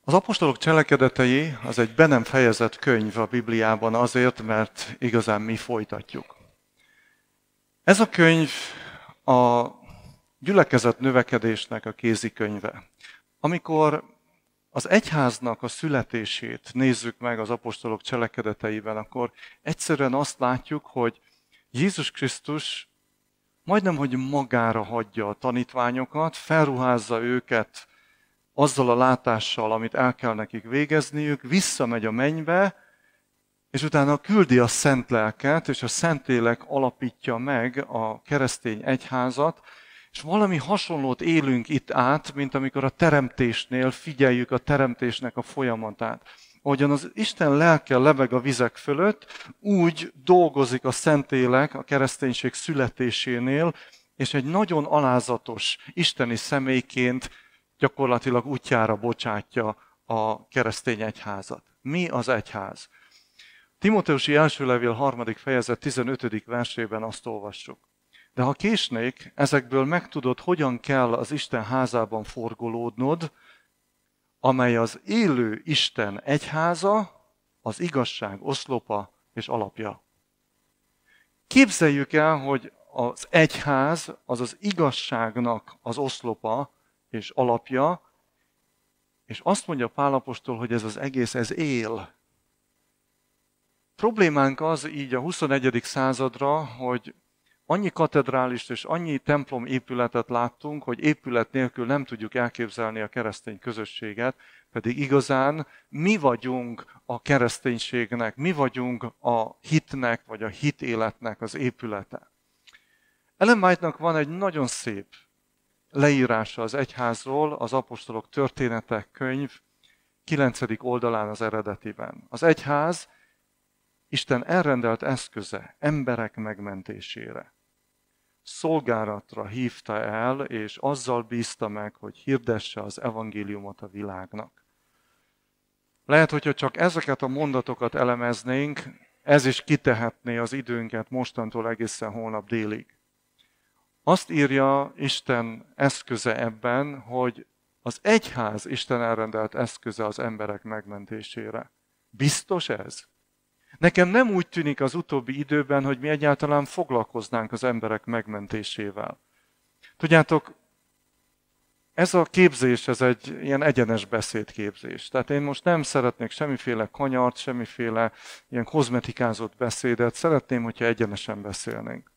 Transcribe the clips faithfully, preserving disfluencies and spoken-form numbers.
Az apostolok cselekedetei az egy be nem fejezett könyv a Bibliában azért, mert igazán mi folytatjuk. Ez a könyv a gyülekezet növekedésnek a kézikönyve. Amikor az egyháznak a születését nézzük meg az apostolok cselekedeteiben, akkor egyszerűen azt látjuk, hogy Jézus Krisztus majdnem, hogy magára hagyja a tanítványokat, felruházza őket azzal a látással, amit el kell nekik végezniük, visszamegy a mennybe, és utána küldi a Szent Lelket, és a Szentlélek alapítja meg a keresztény egyházat, és valami hasonlót élünk itt át, mint amikor a teremtésnél figyeljük a teremtésnek a folyamatát. Ahogyan az Isten lelke lebeg a vizek fölött, úgy dolgozik a Szentlélek a kereszténység születésénél, és egy nagyon alázatos isteni személyként gyakorlatilag útjára bocsátja a keresztény egyházat. Mi az egyház? Timóteusi első levél harmadik fejezet tizenötödik versében azt olvassuk. De ha késnék, ezekből megtudod, hogyan kell az Isten házában forgolódnod, amely az élő Isten egyháza, az igazság oszlopa és alapja. Képzeljük el, hogy az egyház az az igazságnak az oszlopa és alapja, és azt mondja Pál apostol, hogy ez az egész, ez él. Problémánk az így a huszonegyedik századra, hogy annyi katedrálist és annyi templom épületet láttunk, hogy épület nélkül nem tudjuk elképzelni a keresztény közösséget, pedig igazán mi vagyunk a kereszténységnek, mi vagyunk a hitnek, vagy a hitéletnek az épülete. Ellen White-nak van egy nagyon szép leírása az egyházról, az apostolok történetek könyv kilencedik oldalán az eredetiben. Az egyház Isten elrendelt eszköze emberek megmentésére. Szolgálatra hívta el, és azzal bízta meg, hogy hirdesse az evangéliumot a világnak. Lehet, hogyha csak ezeket a mondatokat elemeznénk, ez is kitehetné az időnket mostantól egészen holnap délig. Azt írja Isten eszköze ebben, hogy az egyház Isten elrendelt eszköze az emberek megmentésére. Biztos ez? Nekem nem úgy tűnik az utóbbi időben, hogy mi egyáltalán foglalkoznánk az emberek megmentésével. Tudjátok, ez a képzés, ez egy ilyen egyenes beszédképzés. Tehát én most nem szeretnék semmiféle kanyart, semmiféle ilyen kozmetikázott beszédet, szeretném, hogyha egyenesen beszélnénk.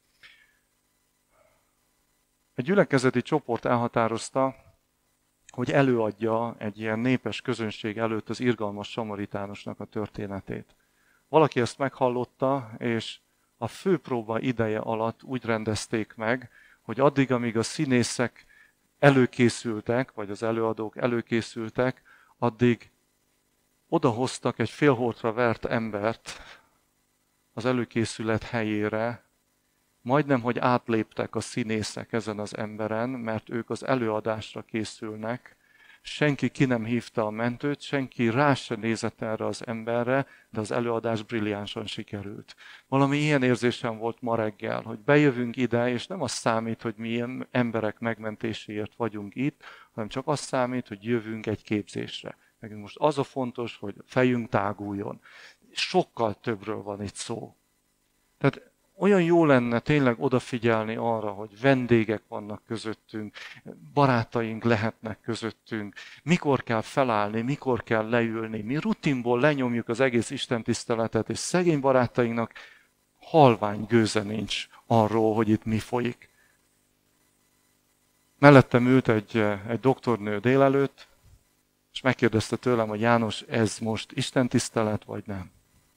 Egy gyülekezeti csoport elhatározta, hogy előadja egy ilyen népes közönség előtt az irgalmas samaritánosnak a történetét. Valaki ezt meghallotta, és a főpróba ideje alatt úgy rendezték meg, hogy addig, amíg a színészek előkészültek, vagy az előadók előkészültek, addig odahoztak egy félholtra vert embert az előkészület helyére, majdnem, hogy átléptek a színészek ezen az emberen, mert ők az előadásra készülnek. Senki ki nem hívta a mentőt, senki rá se nézett erre az emberre, de az előadás brilliánsan sikerült. Valami ilyen érzésem volt ma reggel, hogy bejövünk ide, és nem az számít, hogy milyen emberek megmentéséért vagyunk itt, hanem csak az számít, hogy jövünk egy képzésre. Nekünk most az a fontos, hogy fejünk táguljon. Sokkal többről van itt szó. Tehát olyan jó lenne tényleg odafigyelni arra, hogy vendégek vannak közöttünk, barátaink lehetnek közöttünk, mikor kell felállni, mikor kell leülni. Mi rutinból lenyomjuk az egész istentiszteletet, és szegény barátainknak halvány gőze nincs arról, hogy itt mi folyik. Mellettem ült egy, egy doktornő délelőtt, és megkérdezte tőlem, hogy János, ez most istentisztelet, vagy nem?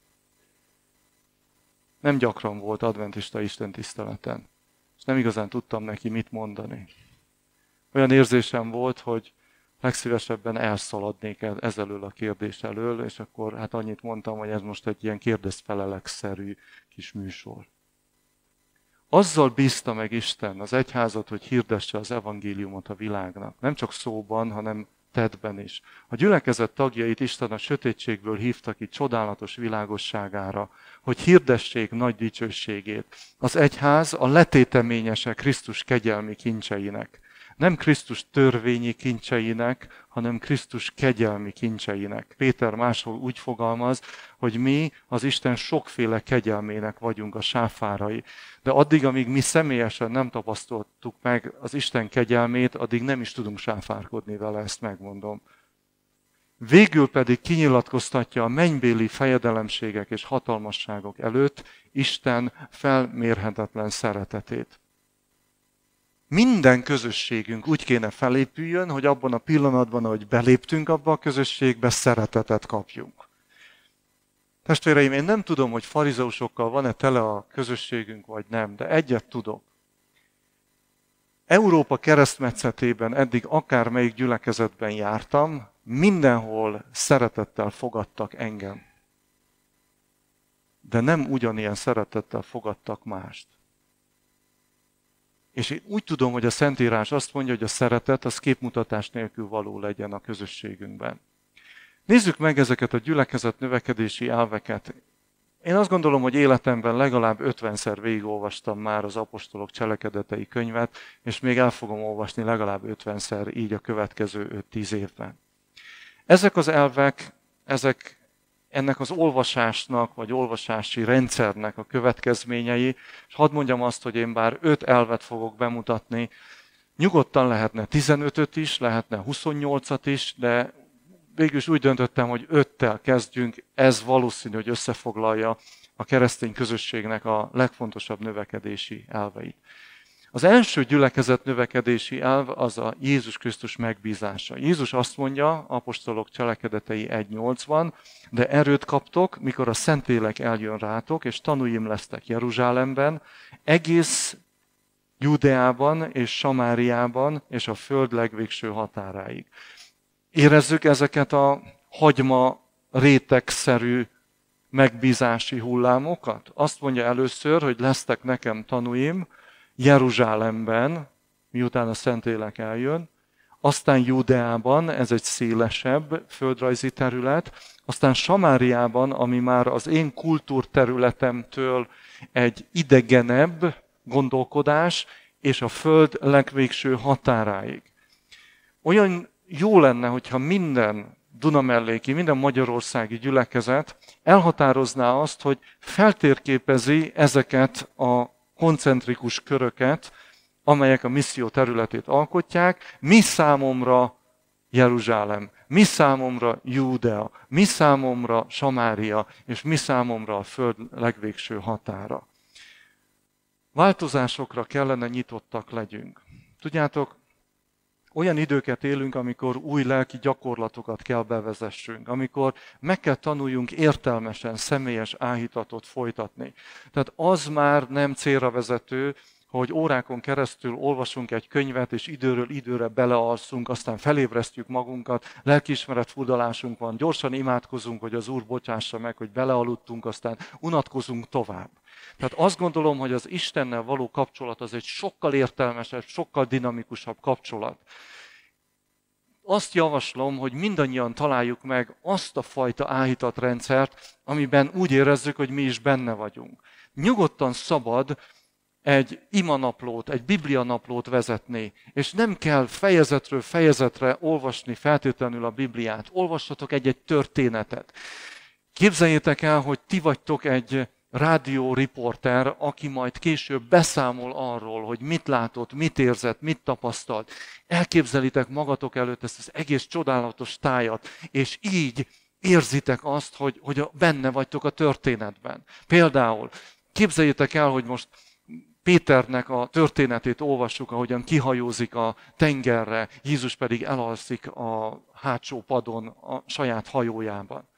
Nem gyakran volt adventista istentiszteleten, és nem igazán tudtam neki mit mondani. Olyan érzésem volt, hogy legszívesebben elszaladnék ezelől a kérdés elől, és akkor hát annyit mondtam, hogy ez most egy ilyen kérdezfelelek-szerű kis műsor. Azzal bízta meg Isten az egyházat, hogy hirdesse az evangéliumot a világnak. Nem csak szóban, hanem tettben is. A gyülekezet tagjait Isten a sötétségből hívta ki csodálatos világosságára, hogy hirdessék nagy dicsőségét. Az egyház a letéteményese Krisztus kegyelmi kincseinek. Nem Krisztus törvényi kincseinek, hanem Krisztus kegyelmi kincseinek. Péter máshol úgy fogalmaz, hogy mi az Isten sokféle kegyelmének vagyunk a sáfárai. De addig, amíg mi személyesen nem tapasztaltuk meg az Isten kegyelmét, addig nem is tudunk sáfárkodni vele, ezt megmondom. Végül pedig kinyilatkoztatja a mennybéli fejedelemségek és hatalmasságok előtt Isten felmérhetetlen szeretetét. Minden közösségünk úgy kéne felépüljön, hogy abban a pillanatban, ahogy beléptünk abba a közösségbe, szeretetet kapjunk. Testvéreim, én nem tudom, hogy farizeusokkal van-e tele a közösségünk, vagy nem, de egyet tudok. Európa keresztmetszetében eddig akármelyik gyülekezetben jártam, mindenhol szeretettel fogadtak engem. De nem ugyanilyen szeretettel fogadtak mást. És én úgy tudom, hogy a Szentírás azt mondja, hogy a szeretet az képmutatás nélkül való legyen a közösségünkben. Nézzük meg ezeket a gyülekezet növekedési elveket. Én azt gondolom, hogy életemben legalább ötvenszer végigolvastam már az apostolok cselekedetei könyvet, és még el fogom olvasni legalább ötvenszer így a következő öt-tíz évben. Ezek az elvek, ezek ennek az olvasásnak, vagy olvasási rendszernek a következményei, és hadd mondjam azt, hogy én bár öt elvet fogok bemutatni, nyugodtan lehetne tizenötöt is, lehetne huszonnyolcat is, de végül is úgy döntöttem, hogy öttel kezdjünk, ez valószínű, hogy összefoglalja a keresztény közösségnek a legfontosabb növekedési elveit. Az első gyülekezet növekedési elv az a Jézus Krisztus megbízása. Jézus azt mondja, apostolok cselekedetei egy nyolcban, de erőt kaptok, mikor a Szentlélek eljön rátok, és tanúim lesztek Jeruzsálemben, egész Judeában és Samáriában, és a föld legvégső határáig. Érezzük ezeket a hagyma rétegszerű megbízási hullámokat? Azt mondja először, hogy lesztek nekem tanúim Jeruzsálemben, miután a Szentlélek eljön, aztán Judeában, ez egy szélesebb földrajzi terület, aztán Samáriában, ami már az én kultúrterületemtől egy idegenebb gondolkodás, és a föld legvégső határáig. Olyan jó lenne, hogyha minden dunamelléki, minden magyarországi gyülekezet elhatározná azt, hogy feltérképezi ezeket a koncentrikus köröket, amelyek a misszió területét alkotják, mi számomra Jeruzsálem, mi számomra Júdea, mi számomra Samária, és mi számomra a föld legvégső határa. Változásokra kellene nyitottak legyünk. Tudjátok, olyan időket élünk, amikor új lelki gyakorlatokat kell bevezessünk, amikor meg kell tanuljunk értelmesen, személyes áhítatot folytatni. Tehát az már nem célra vezető, hogy órákon keresztül olvasunk egy könyvet, és időről időre belealszunk, aztán felébresztjük magunkat, lelkiismeret furdalásunk van, gyorsan imádkozunk, hogy az Úr bocsássa meg, hogy belealudtunk, aztán unatkozunk tovább. Tehát azt gondolom, hogy az Istennel való kapcsolat az egy sokkal értelmesebb, sokkal dinamikusabb kapcsolat. Azt javaslom, hogy mindannyian találjuk meg azt a fajta áhítatrendszert, amiben úgy érezzük, hogy mi is benne vagyunk. Nyugodtan szabad egy imanaplót, egy biblianaplót vezetni, és nem kell fejezetről fejezetre olvasni feltétlenül a Bibliát. Olvassatok egy-egy történetet. Képzeljétek el, hogy ti vagytok egy rádióriporter, aki majd később beszámol arról, hogy mit látott, mit érzett, mit tapasztalt. Elképzelitek magatok előtt ezt az egész csodálatos tájat, és így érzitek azt, hogy, hogy benne vagytok a történetben. Például képzeljétek el, hogy most Péternek a történetét olvassuk, ahogyan kihajózik a tengerre, Jézus pedig elalszik a hátsó padon a saját hajójában.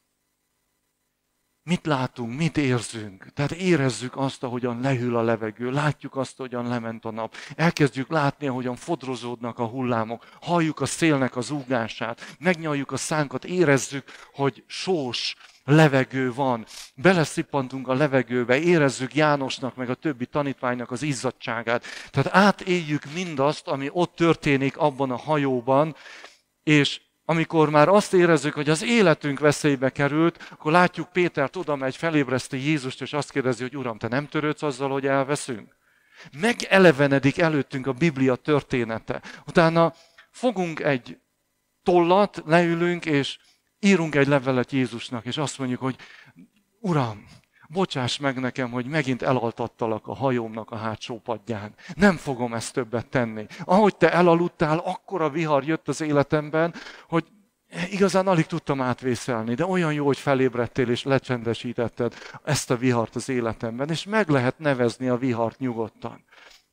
Mit látunk, mit érzünk? Tehát érezzük azt, ahogyan lehűl a levegő, látjuk azt, ahogyan lement a nap. Elkezdjük látni, ahogyan fodrozódnak a hullámok, halljuk a szélnek az úgását, megnyaljuk a szánkat, érezzük, hogy sós levegő van. Beleszippantunk a levegőbe, érezzük Jánosnak, meg a többi tanítványnak az izzadtságát. Tehát átéljük mindazt, ami ott történik abban a hajóban, és amikor már azt érezzük, hogy az életünk veszélybe került, akkor látjuk Pétert oda megy, felébreszti Jézust, és azt kérdezi, hogy Uram, te nem törődsz azzal, hogy elveszünk? Megelevenedik előttünk a Biblia története. Utána fogunk egy tollat, leülünk, és írunk egy levelet Jézusnak, és azt mondjuk, hogy Uram, bocsáss meg nekem, hogy megint elaltattalak a hajómnak a hátsó padján. Nem fogom ezt többet tenni. Ahogy te elaludtál, akkora vihar jött az életemben, hogy igazán alig tudtam átvészelni, de olyan jó, hogy felébredtél és lecsendesítetted ezt a vihart az életemben, és meg lehet nevezni a vihart nyugodtan.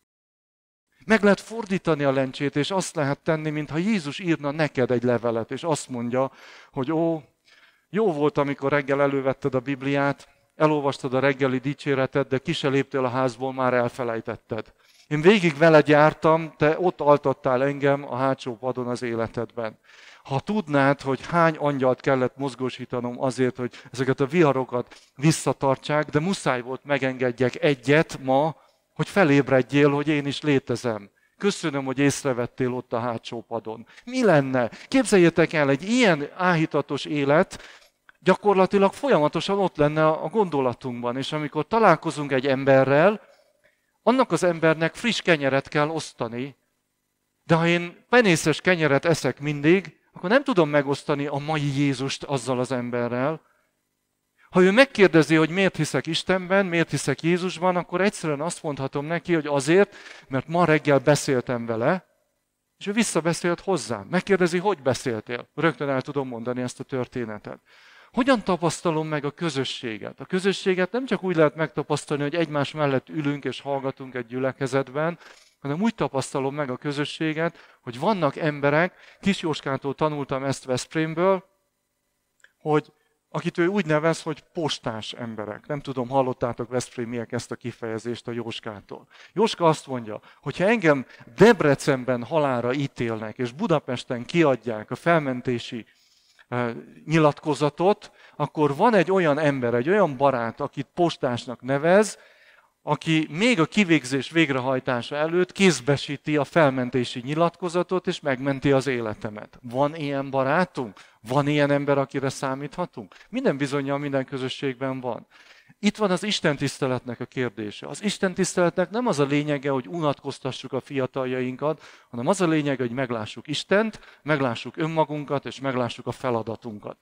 Meg lehet fordítani a lencsét, és azt lehet tenni, mintha Jézus írna neked egy levelet, és azt mondja, hogy ó, jó volt, amikor reggel elővetted a Bibliát, elolvastad a reggeli dicséretet, de ki se léptél a házból, már elfelejtetted. Én végig veled jártam, te ott altattál engem a hátsó padon az életedben. Ha tudnád, hogy hány angyalt kellett mozgósítanom azért, hogy ezeket a viharokat visszatartsák, de muszáj volt megengedjek egyet ma, hogy felébredjél, hogy én is létezem. Köszönöm, hogy észrevettél ott a hátsó padon. Mi lenne? Képzeljétek el, egy ilyen áhítatos élet gyakorlatilag folyamatosan ott lenne a gondolatunkban, és amikor találkozunk egy emberrel, annak az embernek friss kenyeret kell osztani, de ha én penészes kenyeret eszek mindig, akkor nem tudom megosztani a mai Jézust azzal az emberrel. Ha ő megkérdezi, hogy miért hiszek Istenben, miért hiszek Jézusban, akkor egyszerűen azt mondhatom neki, hogy azért, mert ma reggel beszéltem vele, és ő visszabeszélt hozzám. Megkérdezi, hogy beszéltél. Rögtön el tudom mondani ezt a történetet. Hogyan tapasztalom meg a közösséget? A közösséget nem csak úgy lehet megtapasztalni, hogy egymás mellett ülünk és hallgatunk egy gyülekezetben, hanem úgy tapasztalom meg a közösséget, hogy vannak emberek, Kis Jóskától tanultam ezt Veszprémből, hogy akit ő úgy nevez, hogy postás emberek. Nem tudom, hallottátok veszprémiek ezt a kifejezést a Jóskától. Jóska azt mondja, hogy ha engem Debrecenben halálra ítélnek, és Budapesten kiadják a felmentési nyilatkozatot, akkor van egy olyan ember, egy olyan barát, akit postásnak nevez, aki még a kivégzés végrehajtása előtt kézbesíti a felmentési nyilatkozatot, és megmenti az életemet. Van ilyen barátunk? Van ilyen ember, akire számíthatunk? Minden bizonnyal minden közösségben van. Itt van az istentiszteletnek a kérdése. Az istentiszteletnek nem az a lényege, hogy unatkoztassuk a fiataljainkat, hanem az a lényege, hogy meglássuk Istent, meglássuk önmagunkat, és meglássuk a feladatunkat.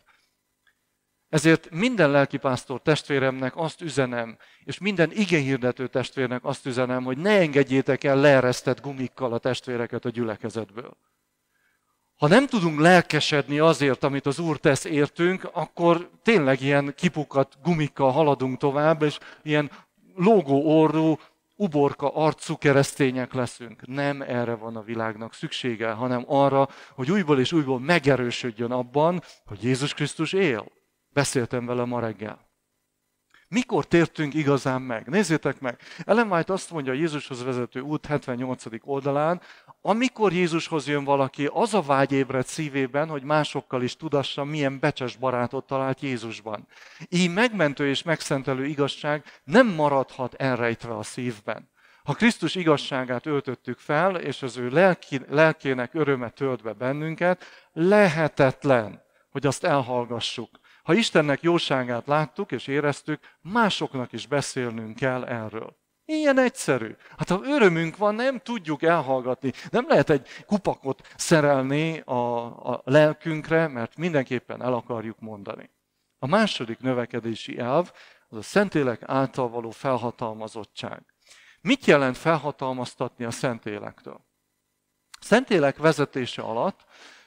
Ezért minden lelkipásztor testvéremnek azt üzenem, és minden igehirdető testvérnek azt üzenem, hogy ne engedjétek el leeresztett gumikkal a testvéreket a gyülekezetből. Ha nem tudunk lelkesedni azért, amit az Úr tesz értünk, akkor tényleg ilyen kipukat gumikkal haladunk tovább, és ilyen lógó orrú, uborka arcú keresztények leszünk. Nem erre van a világnak szüksége, hanem arra, hogy újból és újból megerősödjön abban, hogy Jézus Krisztus él. Beszéltem vele ma reggel. Mikor tértünk igazán meg? Nézzétek meg! Ellen White azt mondja a Jézushoz vezető út hetvennyolcadik oldalán, amikor Jézushoz jön valaki, az a vágy ébred szívében, hogy másokkal is tudassa, milyen becses barátot talált Jézusban. Így megmentő és megszentelő igazság nem maradhat elrejtve a szívben. Ha Krisztus igazságát öltöttük fel, és az ő lelki, lelkének öröme tölt be bennünket, lehetetlen, hogy azt elhallgassuk. Ha Istennek jóságát láttuk és éreztük, másoknak is beszélnünk kell erről. Ilyen egyszerű. Hát ha örömünk van, nem tudjuk elhallgatni. Nem lehet egy kupakot szerelni a, a lelkünkre, mert mindenképpen el akarjuk mondani. A második növekedési elv az a Szentlélek által való felhatalmazottság. Mit jelent felhatalmaztatni a Szentlélektől? Szentlélek vezetése alatt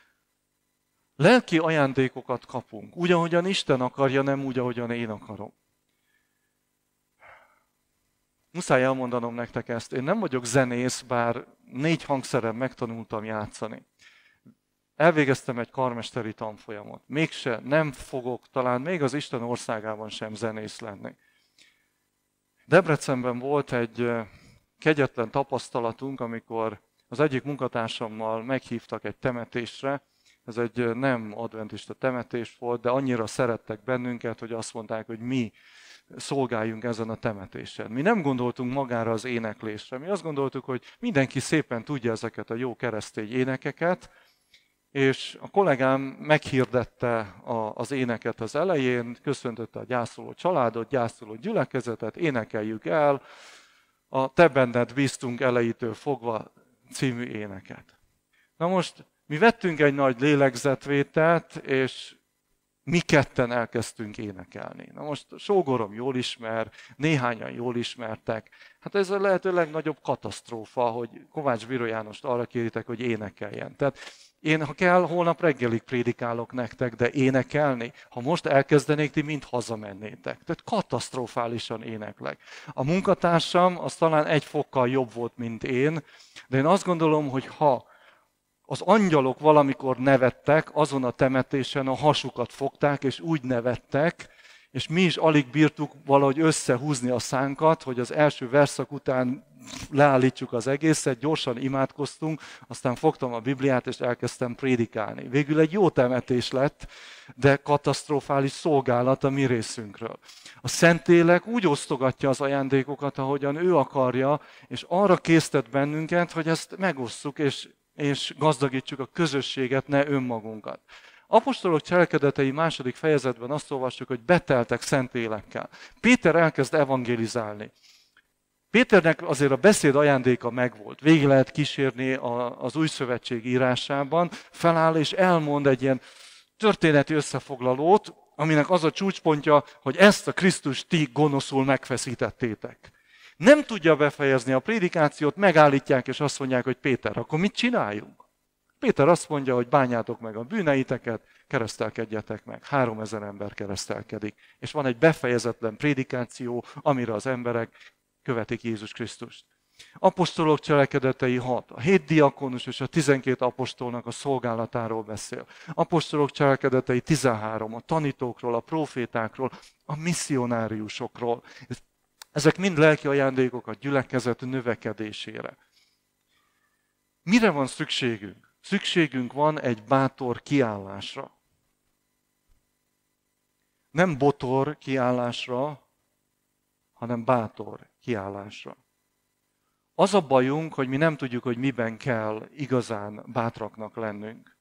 lelki ajándékokat kapunk. Úgy, ahogyan Isten akarja, nem úgy, ahogyan én akarom. Muszáj elmondanom nektek ezt. Én nem vagyok zenész, bár négy hangszeren megtanultam játszani. Elvégeztem egy karmesteri tanfolyamot. Mégse nem fogok talán még az Isten országában sem zenész lenni. Debrecenben volt egy kegyetlen tapasztalatunk, amikor az egyik munkatársammal meghívtak egy temetésre. Ez egy nem adventista temetés volt, de annyira szerettek bennünket, hogy azt mondták, hogy mi szolgáljunk ezen a temetésen. Mi nem gondoltunk magára az éneklésre. Mi azt gondoltuk, hogy mindenki szépen tudja ezeket a jó keresztény énekeket, és a kollégám meghirdette a, az éneket az elején, köszöntötte a gyászoló családot, gyászoló gyülekezetet, énekeljük el, a Te benned bíztunk elejétől fogva című éneket. Na most mi vettünk egy nagy lélegzetvételt, és mi ketten elkezdtünk énekelni. Na most sógorom jól ismer, néhányan jól ismertek. Hát ez a lehető legnagyobb katasztrófa, hogy Kovács Bíró Jánost arra kéritek, hogy énekeljen. Tehát én, ha kell, holnap reggelig prédikálok nektek, de énekelni, ha most elkezdenék, ti mind hazamennétek. Tehát katasztrofálisan éneklek. A munkatársam az talán egy fokkal jobb volt, mint én, de én azt gondolom, hogy ha az angyalok valamikor nevettek, azon a temetésen a hasukat fogták, és úgy nevettek, és mi is alig bírtuk valahogy összehúzni a szánkat, hogy az első verszak után leállítsuk az egészet, gyorsan imádkoztunk, aztán fogtam a Bibliát, és elkezdtem prédikálni. Végül egy jó temetés lett, de katasztrofális szolgálat a mi részünkről. A Szentlélek úgy osztogatja az ajándékokat, ahogyan ő akarja, és arra késztet bennünket, hogy ezt megosszuk, és és gazdagítsuk a közösséget, ne önmagunkat. Apostolok cselekedetei második fejezetben azt olvassuk, hogy beteltek Szentlélekkel. Péter elkezd evangélizálni. Péternek azért a beszéd ajándéka megvolt. Végig lehet kísérni az Új Szövetség írásában. Feláll és elmond egy ilyen történeti összefoglalót, aminek az a csúcspontja, hogy ezt a Krisztust ti gonoszul megfeszítettétek. Nem tudja befejezni a prédikációt, megállítják és azt mondják, hogy Péter, akkor mit csináljunk? Péter azt mondja, hogy bánjátok meg a bűneiteket, keresztelkedjetek meg. Háromezer ember keresztelkedik. És van egy befejezetlen prédikáció, amire az emberek követik Jézus Krisztust. Apostolok cselekedetei hat. A hét diakonus és a tizenkét apostolnak a szolgálatáról beszél. Apostolok cselekedetei tizenhárom. A tanítókról, a profétákról, a misszionáriusokról. Ezek mind lelki ajándékok a gyülekezet növekedésére. Mire van szükségünk? Szükségünk van egy bátor kiállásra. Nem botor kiállásra, hanem bátor kiállásra. Az a bajunk, hogy mi nem tudjuk, hogy miben kell igazán bátraknak lennünk.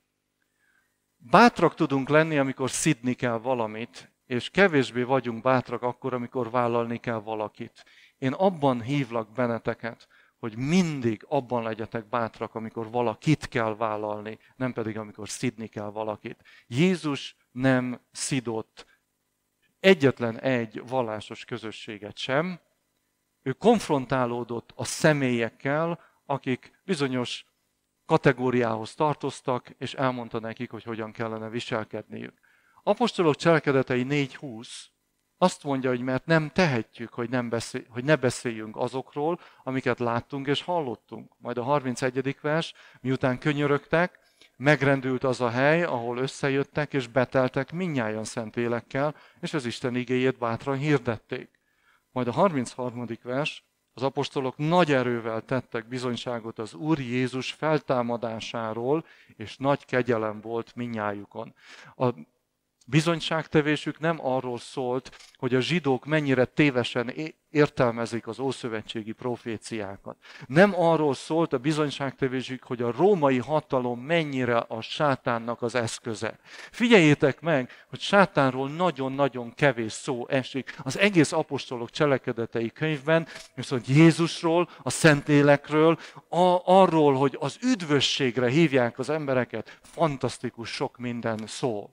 Bátrak tudunk lenni, amikor szidni kell valamit, és kevésbé vagyunk bátrak akkor, amikor vállalni kell valakit. Én abban hívlak benneteket, hogy mindig abban legyetek bátrak, amikor valakit kell vállalni, nem pedig amikor szidni kell valakit. Jézus nem szidott egyetlen egy vallásos közösséget sem. Ő konfrontálódott a személyekkel, akik bizonyos kategóriához tartoztak, és elmondta nekik, hogy hogyan kellene viselkedniük. Apostolok cselekedetei négy húsz azt mondja, hogy mert nem tehetjük, hogy, nem beszél, hogy ne beszéljünk azokról, amiket láttunk és hallottunk. Majd a harmincegyedik vers, miután könyörögtek, megrendült az a hely, ahol összejöttek és beteltek mindnyájan Szentlélekkel, és az Isten igéjét bátran hirdették. Majd a harmincharmadik vers, az apostolok nagy erővel tettek bizonyságot az Úr Jézus feltámadásáról, és nagy kegyelem volt mindnyájukon. A bizonyságtevésük nem arról szólt, hogy a zsidók mennyire tévesen értelmezik az ószövetségi proféciákat. Nem arról szólt a bizonyságtevésük, hogy a római hatalom mennyire a sátánnak az eszköze. Figyeljétek meg, hogy sátánról nagyon-nagyon kevés szó esik az egész apostolok cselekedetei könyvben, viszont Jézusról, a Szentlélekről, a, arról, hogy az üdvösségre hívják az embereket, fantasztikus sok minden szól.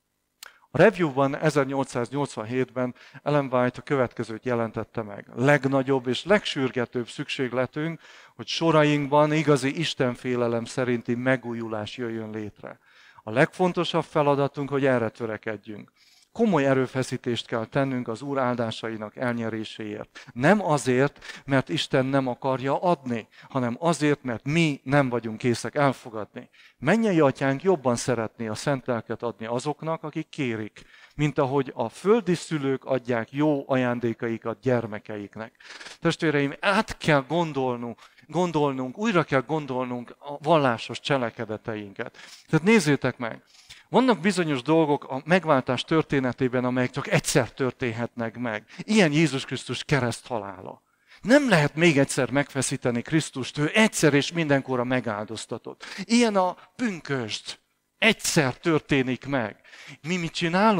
A Review-ban ezernyolcszáznyolcvanhétben Ellen White a következőt jelentette meg. Legnagyobb és legsürgetőbb szükségletünk, hogy sorainkban igazi istenfélelem szerinti megújulás jöjjön létre. A legfontosabb feladatunk, hogy erre törekedjünk. Komoly erőfeszítést kell tennünk az Úr áldásainak elnyeréséért. Nem azért, mert Isten nem akarja adni, hanem azért, mert mi nem vagyunk készek elfogadni. Mennyei Atyánk jobban szeretné a szent lelket adni azoknak, akik kérik, mint ahogy a földi szülők adják jó ajándékaikat gyermekeiknek. Testvéreim, át kell gondolnunk, gondolnunk, újra kell gondolnunk a vallásos cselekedeteinket. Tehát nézzétek meg! Vannak bizonyos dolgok a megváltás történetében, amelyek csak egyszer történhetnek meg. Ilyen Jézus Krisztus kereszthalála. Nem lehet még egyszer megfeszíteni Krisztust, ő egyszer és mindenkorra megáldoztatott. Ilyen a pünkösd. Egyszer történik meg. Mi mit csinálunk?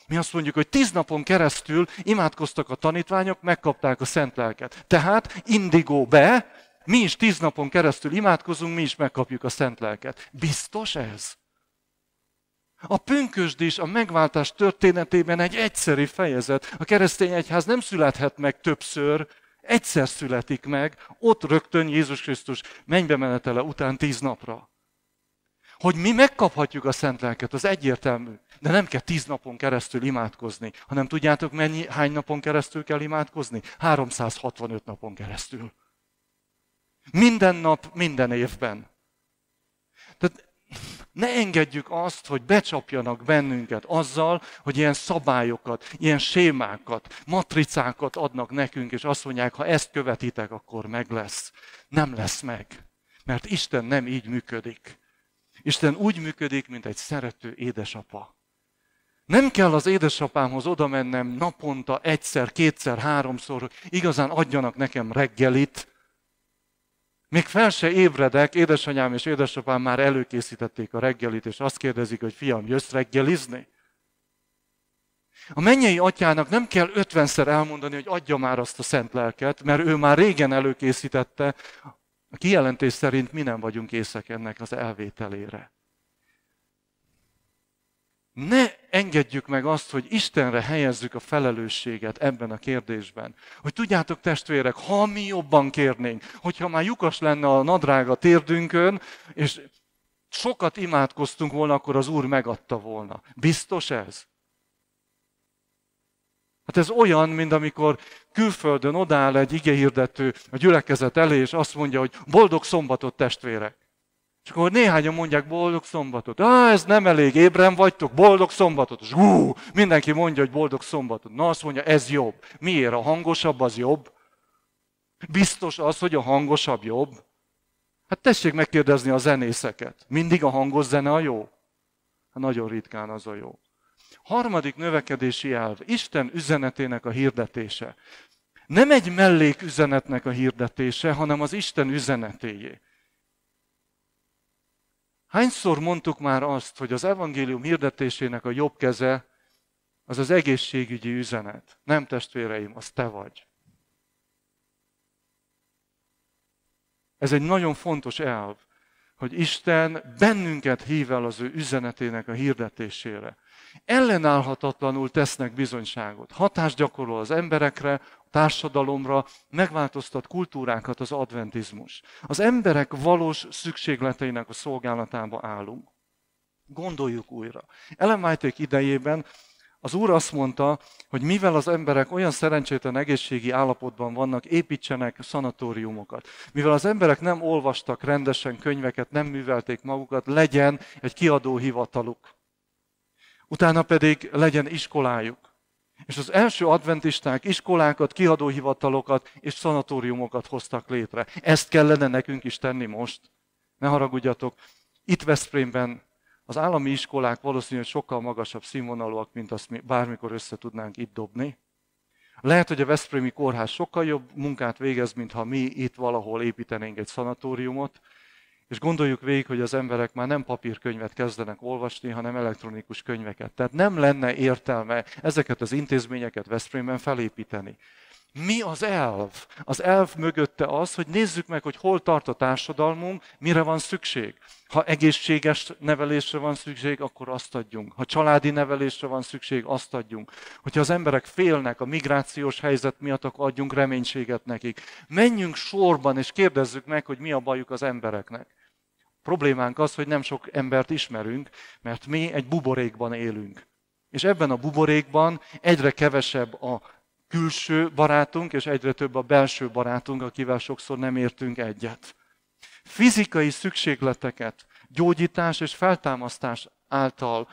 Mi azt mondjuk, hogy tíz napon keresztül imádkoztak a tanítványok, megkapták a szent lelket. Tehát indigó be, mi is tíz napon keresztül imádkozunk, mi is megkapjuk a szent lelket. Biztos ez? A pünkösdés a megváltás történetében egy egyszeri fejezet. A keresztény egyház nem születhet meg többször, egyszer születik meg, ott rögtön Jézus Krisztus mennybe menetele után tíz napra. Hogy mi megkaphatjuk a szent lelket, az egyértelmű. De nem kell tíz napon keresztül imádkozni, hanem tudjátok, mennyi, hány napon keresztül kell imádkozni? háromszázhatvanöt napon keresztül. Minden nap, minden évben. Tehát ne engedjük azt, hogy becsapjanak bennünket azzal, hogy ilyen szabályokat, ilyen sémákat, matricákat adnak nekünk, és azt mondják, ha ezt követitek, akkor meg lesz. Nem lesz meg. Mert Isten nem így működik. Isten úgy működik, mint egy szerető édesapa. Nem kell az édesapámhoz oda mennem naponta egyszer, kétszer, háromszor, hogy igazán adjanak nekem reggelit. Még fel se ébredek, édesanyám és édesapám már előkészítették a reggelit, és azt kérdezik, hogy fiam, jössz reggelizni? A mennyei atyának nem kell ötvenszer elmondani, hogy adja már azt a szent lelket, mert ő már régen előkészítette. A kijelentés szerint mi nem vagyunk készek ennek az elvételére. Ne engedjük meg azt, hogy Istenre helyezzük a felelősséget ebben a kérdésben. Hogy tudjátok, testvérek, ha mi jobban kérnénk, hogyha már lyukas lenne a nadrág a térdünkön, és sokat imádkoztunk volna, akkor az Úr megadta volna. Biztos ez? Hát ez olyan, mint amikor külföldön odáll egy igehirdető a gyülekezet elé, és azt mondja, hogy boldog szombatot, testvérek. És akkor néhányan mondják, boldog szombatot. Á, ez nem elég, ébren vagytok, boldog szombatot. És hú, mindenki mondja, hogy boldog szombatot. Na azt mondja, ez jobb. Miért? A hangosabb az jobb? Biztos az, hogy a hangosabb jobb? Hát tessék megkérdezni a zenészeket. Mindig a hangos zene a jó? Hát nagyon ritkán az a jó. Harmadik növekedési elv, Isten üzenetének a hirdetése. Nem egy melléküzenetnek a hirdetése, hanem az Isten üzenetéjé. Hányszor mondtuk már azt, hogy az evangélium hirdetésének a jobb keze az az egészségügyi üzenet. Nem, testvéreim, az te vagy. Ez egy nagyon fontos elv, hogy Isten bennünket hív el az ő üzenetének a hirdetésére. Ellenállhatatlanul tesznek bizonyságot. Hatást gyakorol az emberekre, a társadalomra, megváltoztat kultúrákat az adventizmus. Az emberek valós szükségleteinek a szolgálatába állunk. Gondoljuk újra. Ellen White idejében az Úr azt mondta, hogy mivel az emberek olyan szerencsétlen egészségi állapotban vannak, építsenek szanatóriumokat. Mivel az emberek nem olvastak rendesen könyveket, nem művelték magukat, legyen egy kiadóhivataluk. Utána pedig legyen iskolájuk. És az első adventisták iskolákat, kiadóhivatalokat és szanatóriumokat hoztak létre. Ezt kellene nekünk is tenni most. Ne haragudjatok, itt Veszprémben az állami iskolák valószínűleg sokkal magasabb színvonalúak, mint azt mi bármikor össze tudnánk itt dobni. Lehet, hogy a veszprémi kórház sokkal jobb munkát végez, mintha mi itt valahol építenénk egy szanatóriumot, és gondoljuk végig, hogy az emberek már nem papírkönyvet kezdenek olvasni, hanem elektronikus könyveket. Tehát nem lenne értelme ezeket az intézményeket Veszprémben felépíteni. Mi az elv? Az elv mögötte az, hogy nézzük meg, hogy hol tart a társadalmunk, mire van szükség. Ha egészséges nevelésre van szükség, akkor azt adjunk. Ha családi nevelésre van szükség, azt adjunk. Hogyha az emberek félnek a migrációs helyzet miatt, akkor adjunk reménységet nekik. Menjünk sorban, és kérdezzük meg, hogy mi a bajuk az embereknek. A problémánk az, hogy nem sok embert ismerünk, mert mi egy buborékban élünk. És ebben a buborékban egyre kevesebb a külső barátunk, és egyre több a belső barátunk, akivel sokszor nem értünk egyet. Fizikai szükségleteket gyógyítás és feltámasztás által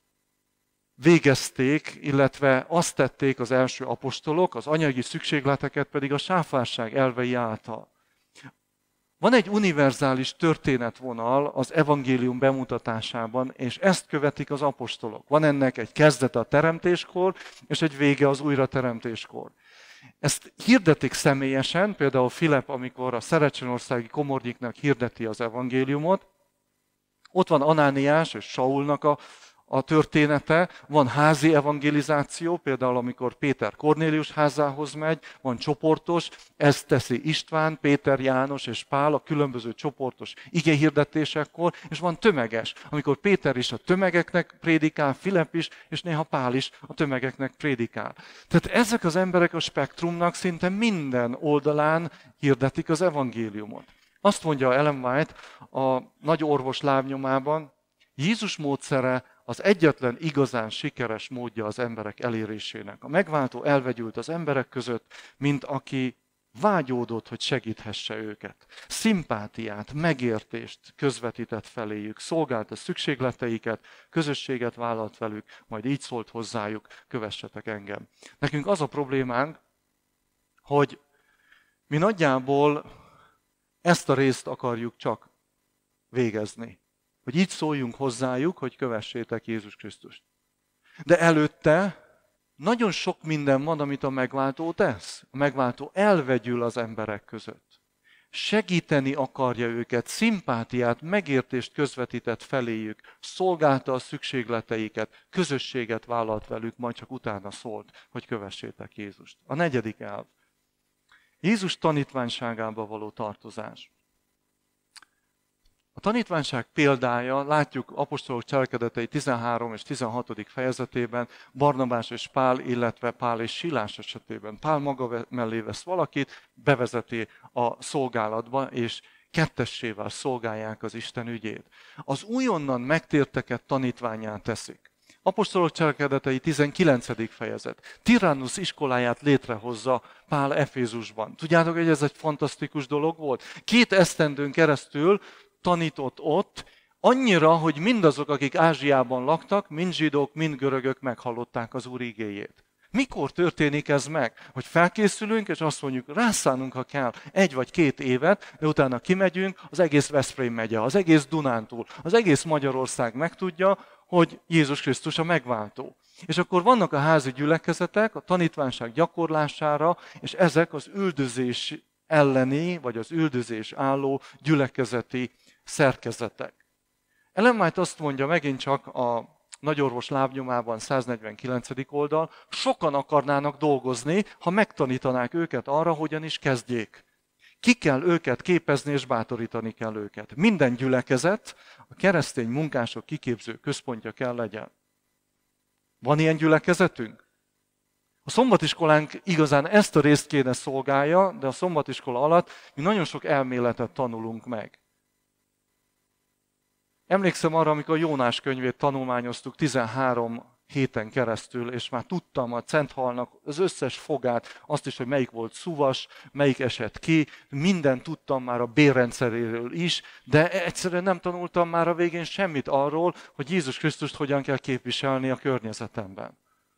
végezték, illetve azt tették az első apostolok, az anyagi szükségleteket pedig a sáfárság elvei által. Van egy univerzális történetvonal az evangélium bemutatásában, és ezt követik az apostolok. Van ennek egy kezdete a teremtéskor, és egy vége az újrateremtéskor. Ezt hirdetik személyesen, például Filip, amikor a szerecsenországi komornyiknak hirdeti az evangéliumot. Ott van Anániás és Saulnak a, a története, van házi evangelizáció, például amikor Péter Kornélius házához megy, van csoportos, ezt teszi István, Péter, János és Pál a különböző csoportos igehirdetésekkor, és van tömeges, amikor Péter is a tömegeknek prédikál, Filip is, és néha Pál is a tömegeknek prédikál. Tehát ezek az emberek a spektrumnak szinte minden oldalán hirdetik az evangéliumot. Azt mondja Ellen White a Nagy orvos lábnyomában, Jézus módszere az egyetlen igazán sikeres módja az emberek elérésének. A megváltó elvegyült az emberek között, mint aki vágyódott, hogy segíthesse őket. Szimpátiát, megértést közvetített feléjük, szolgálta szükségleteiket, közösséget vállalt velük, majd így szólt hozzájuk, kövessetek engem. Nekünk az a problémánk, hogy mi nagyjából ezt a részt akarjuk csak végezni. Hogy így szóljunk hozzájuk, hogy kövessétek Jézus Krisztust. De előtte nagyon sok minden van, amit a megváltó tesz. A megváltó elvegyül az emberek között. Segíteni akarja őket, szimpátiát, megértést közvetített feléjük, szolgálta a szükségleteiket, közösséget vállalt velük, majd csak utána szólt, hogy kövessétek Jézust. A negyedik elv. Jézus tanítványságába való tartozás. A tanítványság példája, látjuk apostolok cselekedetei tizenhárom és tizenhatodik fejezetében, Barnabás és Pál, illetve Pál és Silás esetében. Pál maga mellé vesz valakit, bevezeti a szolgálatba, és kettessével szolgálják az Isten ügyét. Az újonnan megtérteket tanítvánnyá teszik. Apostolok cselekedetei tizenkilencedik fejezet. Tyrannus iskoláját létrehozza Pál Efézusban. Tudjátok, hogy ez egy fantasztikus dolog volt? Két esztendőn keresztül tanított ott, annyira, hogy mindazok, akik Ázsiában laktak, mind zsidók, mind görögök meghallották az Úr igéjét. Mikor történik ez meg? Hogy felkészülünk, és azt mondjuk, rászánunk, ha kell, egy vagy két évet, de utána kimegyünk, az egész Veszprém megye, az egész Dunántúl, az egész Magyarország megtudja, hogy Jézus Krisztus a megváltó. És akkor vannak a házi gyülekezetek a tanítványság gyakorlására, és ezek az üldözés elleni, vagy az üldözés álló gyülekezeti szerkezetek. Ellen White azt mondja megint csak a Nagyorvos lábnyomában száznegyvenkilencedik oldal, sokan akarnának dolgozni, ha megtanítanák őket arra, hogyan is kezdjék. Ki kell őket képezni, és bátorítani kell őket. Minden gyülekezet a keresztény munkások kiképző központja kell legyen. Van ilyen gyülekezetünk? A szombatiskolánk igazán ezt a részt kéne szolgálja, de a szombatiskola alatt mi nagyon sok elméletet tanulunk meg. Emlékszem arra, amikor a Jónás könyvét tanulmányoztuk tizenhárom héten keresztül, és már tudtam a Szenthalnak az összes fogát, azt is, hogy melyik volt szuvas, melyik esett ki, mindent tudtam már a bérrendszeréről is, de egyszerűen nem tanultam már a végén semmit arról, hogy Jézus Krisztust hogyan kell képviselni a környezetemben.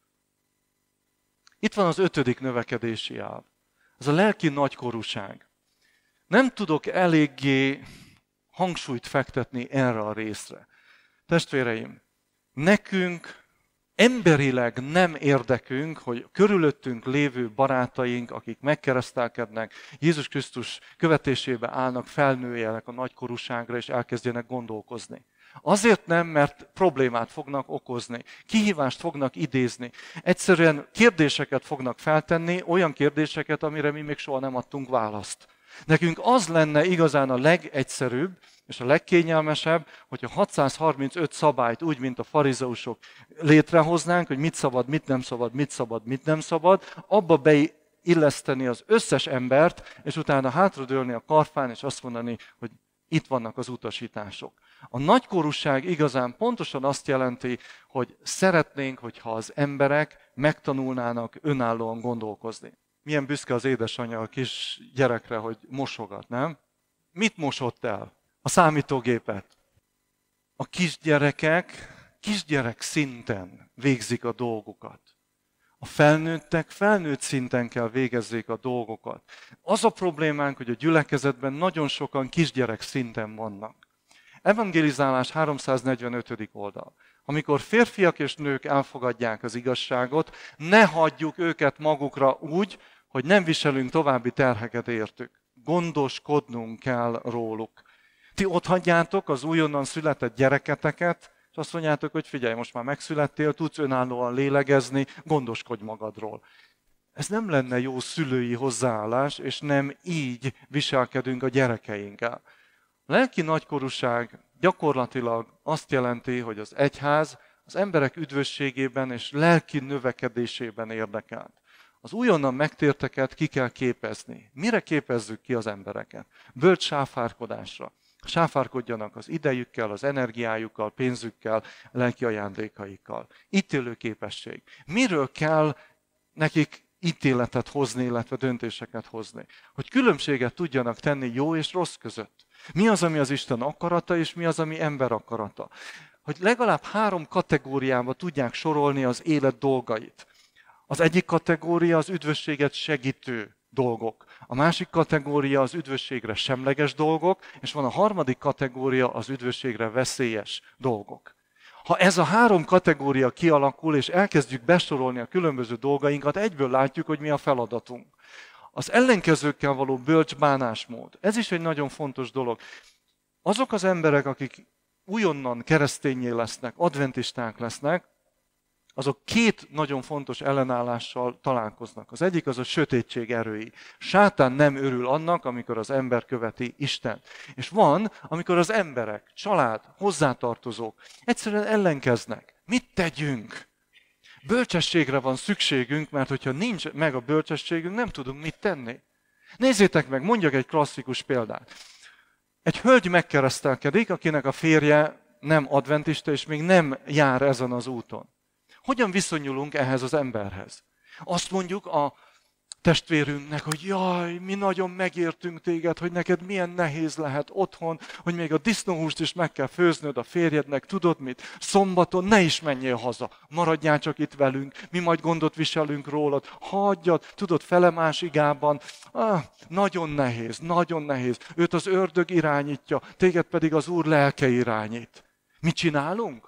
Itt van az ötödik növekedési elv. Ez a lelki nagykorúság. Nem tudok eléggé hangsúlyt fektetni erre a részre. Testvéreim, nekünk emberileg nem érdekünk, hogy körülöttünk lévő barátaink, akik megkeresztelkednek, Jézus Krisztus követésébe állnak, felnőjenek a nagykorúságra, és elkezdjenek gondolkozni. Azért nem, mert problémát fognak okozni, kihívást fognak idézni. Egyszerűen kérdéseket fognak feltenni, olyan kérdéseket, amire mi még soha nem adtunk választ. Nekünk az lenne igazán a legegyszerűbb és a legkényelmesebb, hogy a hatszázharmincöt szabályt úgy, mint a farizeusok létrehoznánk, hogy mit szabad, mit nem szabad, mit szabad, mit nem szabad, abba beilleszteni az összes embert, és utána hátradőlni a karfán, és azt mondani, hogy itt vannak az utasítások. A nagykorúság igazán pontosan azt jelenti, hogy szeretnénk, hogyha az emberek megtanulnának önállóan gondolkozni. Milyen büszke az édesanyja a kis gyerekre, hogy mosogat, nem? Mit mosott el? A számítógépet. A kisgyerekek kisgyerek szinten végzik a dolgokat. A felnőttek felnőtt szinten kell végezzék a dolgokat. Az a problémánk, hogy a gyülekezetben nagyon sokan kisgyerek szinten vannak. Evangelizálás háromszáznegyvenötödik oldal. Amikor férfiak és nők elfogadják az igazságot, ne hagyjuk őket magukra úgy, hogy nem viselünk további terheket értük. Gondoskodnunk kell róluk. Ti ott hagyjátok az újonnan született gyereketeket és azt mondjátok, hogy figyelj, most már megszülettél, tudsz önállóan lélegezni, gondoskodj magadról. Ez nem lenne jó szülői hozzáállás, és nem így viselkedünk a gyerekeinkkel. A lelki nagykorúság gyakorlatilag azt jelenti, hogy az egyház az emberek üdvösségében és lelki növekedésében érdekelt. Az újonnan megtérteket ki kell képezni. Mire képezzük ki az embereket? Bölcs sáfárkodásra. Sáfárkodjanak az idejükkel, az energiájukkal, pénzükkel, lelki ajándékaikkal. Ítélő képesség. Miről kell nekik ítéletet hozni, illetve döntéseket hozni? Hogy különbséget tudjanak tenni jó és rossz között. Mi az, ami az Isten akarata, és mi az, ami ember akarata. Hogy legalább három kategóriába tudják sorolni az élet dolgait. Az egyik kategória az üdvösséget segítő dolgok. A másik kategória az üdvösségre semleges dolgok, és van a harmadik kategória az üdvösségre veszélyes dolgok. Ha ez a három kategória kialakul, és elkezdjük besorolni a különböző dolgainkat, egyből látjuk, hogy mi a feladatunk. Az ellenkezőkkel való bölcs bánásmód. Ez is egy nagyon fontos dolog. Azok az emberek, akik újonnan keresztényé lesznek, adventisták lesznek, azok két nagyon fontos ellenállással találkoznak. Az egyik az a sötétség erői. Sátán nem örül annak, amikor az ember követi Istent. És van, amikor az emberek, család, hozzátartozók egyszerűen ellenkeznek. Mit tegyünk? Bölcsességre van szükségünk, mert hogyha nincs meg a bölcsességünk, nem tudunk mit tenni. Nézzétek meg, mondjak egy klasszikus példát. Egy hölgy megkeresztelkedik, akinek a férje nem adventista, és még nem jár ezen az úton. Hogyan viszonyulunk ehhez az emberhez? Azt mondjuk a testvérünknek, hogy jaj, mi nagyon megértünk téged, hogy neked milyen nehéz lehet otthon, hogy még a disznóhúst is meg kell főznöd a férjednek, tudod mit? Szombaton ne is menjél haza, maradjál csak itt velünk, mi majd gondot viselünk rólad, hagyjad, tudod, felemás igában, ah, nagyon nehéz, nagyon nehéz, őt az ördög irányítja, téged pedig az Úr lelke irányít. Mit csinálunk?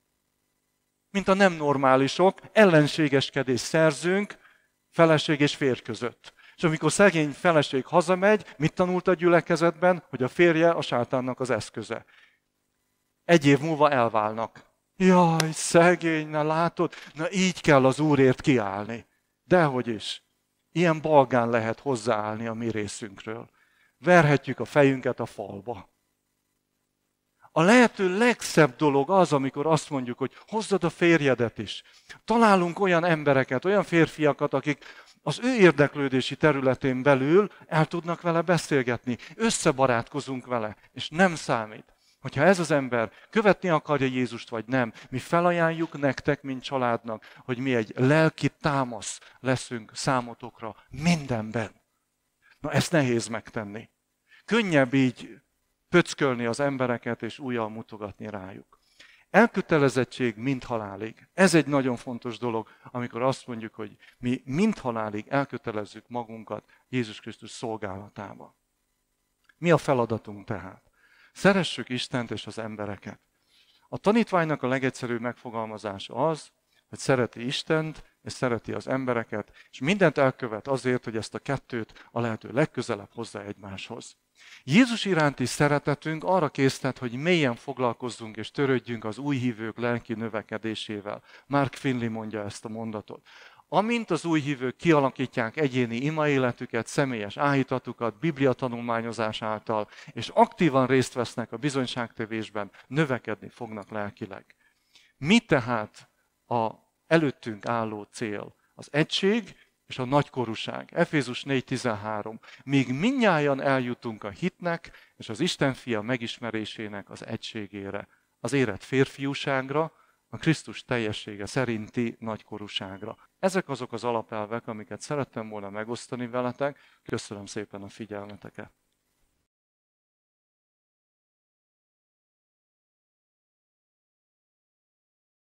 Mint a nem normálisok, ellenségeskedést szerzünk feleség és férj között. És amikor szegény feleség hazamegy, mit tanult a gyülekezetben? Hogy a férje a sátánnak az eszköze. Egy év múlva elválnak. Jaj, szegény, na látod? Na így kell az Úrért kiállni. Dehogy is. Ilyen balgán lehet hozzáállni a mi részünkről. Verhetjük a fejünket a falba. A lehető legszebb dolog az, amikor azt mondjuk, hogy hozzad a férjedet is. Találunk olyan embereket, olyan férfiakat, akik az ő érdeklődési területén belül el tudnak vele beszélgetni. Összebarátkozunk vele, és nem számít. Hogyha ez az ember követni akarja Jézust, vagy nem, mi felajánljuk nektek, mint családnak, hogy mi egy lelki támasz leszünk számotokra mindenben. Na, ezt nehéz megtenni. Könnyebb így pöckölni az embereket, és újjal mutogatni rájuk. Elkötelezettség mind halálig. Ez egy nagyon fontos dolog, amikor azt mondjuk, hogy mi mind halálig elkötelezzük magunkat Jézus Krisztus szolgálatába. Mi a feladatunk tehát? Szeressük Istent és az embereket. A tanítványnak a legegyszerűbb megfogalmazása az, hogy szereti Istent, és szereti az embereket, és mindent elkövet azért, hogy ezt a kettőt a lehető legközelebb hozza egymáshoz. Jézus iránti szeretetünk arra késztet, hogy mélyen foglalkozzunk és törődjünk az új hívők lelki növekedésével. Mark Finley mondja ezt a mondatot. Amint az új hívők kialakítják egyéni imaéletüket, személyes áhítatukat, bibliatanulmányozás által, és aktívan részt vesznek a bizonyságtevésben, növekedni fognak lelkileg. Mi tehát a előttünk álló cél? Az egység és a nagykorúság. Efézus négy tizenhárom. Míg mindnyájan eljutunk a hitnek és az Isten fia megismerésének az egységére, az érett férfiúságra, a Krisztus teljessége szerinti nagykorúságra. Ezek azok az alapelvek, amiket szerettem volna megosztani veletek. Köszönöm szépen a figyelmeteket.